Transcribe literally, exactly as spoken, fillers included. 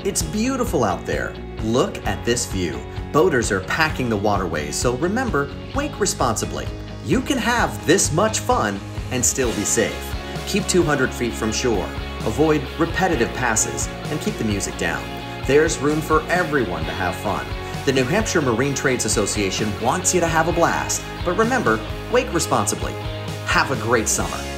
It's beautiful out there. Look at this view. Boaters are packing the waterways, so remember, wake responsibly. You can have this much fun and still be safe. Keep two hundred feet from shore. Avoid repetitive passes and keep the music down. There's room for everyone to have fun. The New Hampshire Marine Trades Association wants you to have a blast, but remember, wake responsibly. Have a great summer.